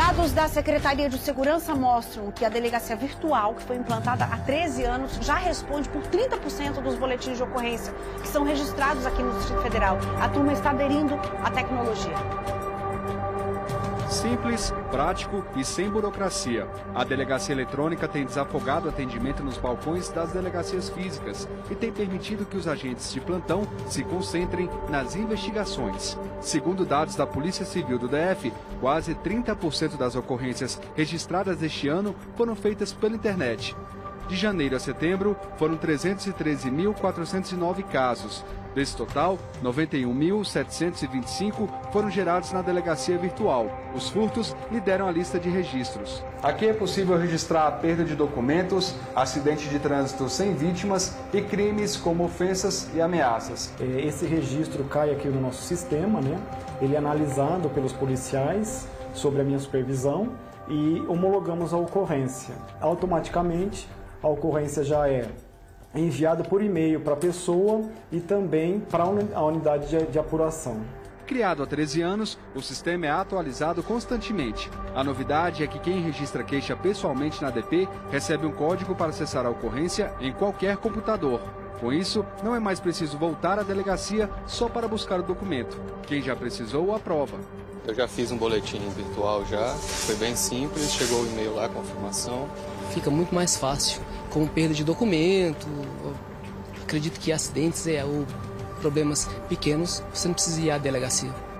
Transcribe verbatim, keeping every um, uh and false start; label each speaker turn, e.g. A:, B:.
A: Dados da Secretaria de Segurança mostram que a delegacia virtual, que foi implantada há treze anos, já responde por trinta por cento dos boletins de ocorrência que são registrados aqui no Distrito Federal. A turma está aderindo à tecnologia.
B: Simples, prático e sem burocracia. A delegacia eletrônica tem desafogado o atendimento nos balcões das delegacias físicas e tem permitido que os agentes de plantão se concentrem nas investigações. Segundo dados da Polícia Civil do D F, quase trinta por cento das ocorrências registradas este ano foram feitas pela internet. De janeiro a setembro, foram trezentos e treze mil quatrocentos e nove casos. Desse total, noventa e um mil setecentos e vinte e cinco foram gerados na delegacia virtual. Os furtos lideram a lista de registros. Aqui é possível registrar a perda de documentos, acidente de trânsito sem vítimas e crimes como ofensas e ameaças.
C: Esse registro cai aqui no nosso sistema, né? Ele é analisado pelos policiais sob a minha supervisão e homologamos a ocorrência. Automaticamente, a ocorrência já é enviada por e-mail para a pessoa e também para a unidade de, de apuração.
B: Criado há treze anos, o sistema é atualizado constantemente. A novidade é que quem registra queixa pessoalmente na D P recebe um código para acessar a ocorrência em qualquer computador. Com isso, não é mais preciso voltar à delegacia só para buscar o documento. Quem já precisou, aprova.
D: Eu já fiz um boletim virtual já, foi bem simples, chegou o e-mail lá, confirmação.
E: Fica muito mais fácil, como perda de documento, acredito que acidentes é, ou problemas pequenos, você não precisa ir à delegacia.